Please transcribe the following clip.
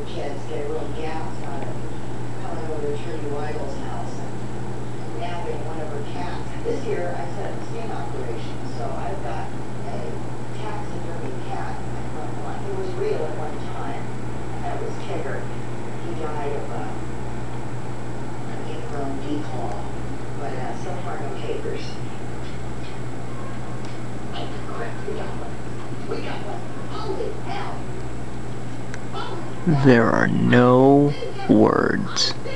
kids get a little gas out of coming over to Trudy Weigel's house and nabbing one of her cats. This year I set up a sting operation, so I've got a taxidermy cat in my front lawn. It was real at one time, and that was Tigger. He died of an ingrown declaw, but so far no takers. Oh crap, we got one. We got one. Holy hell! There are no words.